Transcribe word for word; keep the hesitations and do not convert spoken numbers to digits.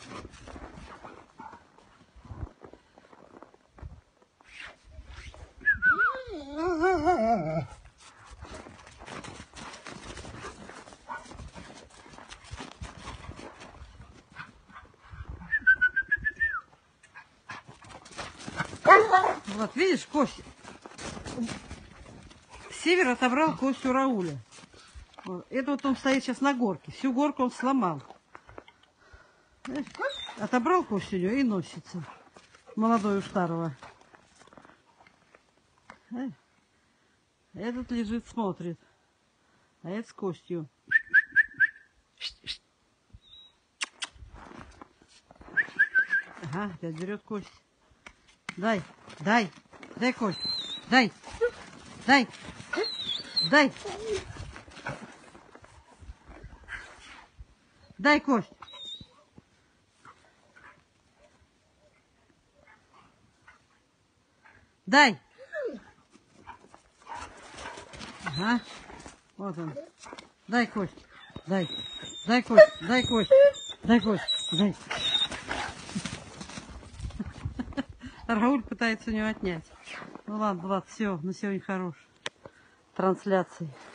Вот, видишь, Кость. Север отобрал кость у Рауля. Вот. Это вот он стоит сейчас на горке. Всю горку он сломал. Знаешь, отобрал кость у него и носится. Молодой у старого. Этот лежит, смотрит. А этот с костью. Ага, опять берет кость. Дай, дай, дай кость. Дай, дай, дай. Дай кость. Дай. Ага. Вот он. Дай кость. Дай. Дай кость. Дай кость. Дай кость. Дай. Рауль пытается у него отнять. Ну ладно, Влад, все, на сегодня хорош. Трансляции.